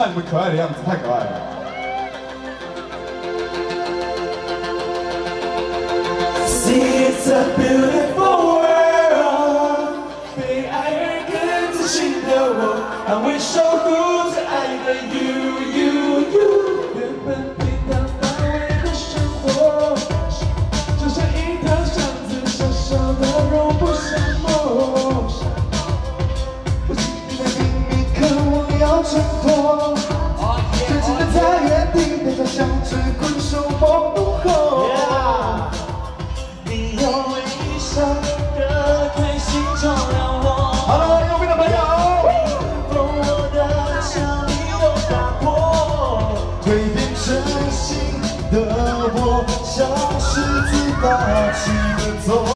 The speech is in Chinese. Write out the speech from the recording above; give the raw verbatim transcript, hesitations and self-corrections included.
看你们可爱的样子，太可爱了。See, it's a beautiful world， 被爱而更自信的我，还会守护着爱的 you you you。原本平淡乏味的生活，就像一条巷子，小小的容不下梦。我心里的秘密，渴望要挣脱。 最近的在原地，等着像只困兽猛怒后。你有微笑的开心，就让我。好了，右边的朋友。碰我的想你都打破，蜕变成新的我，像狮子发起的走。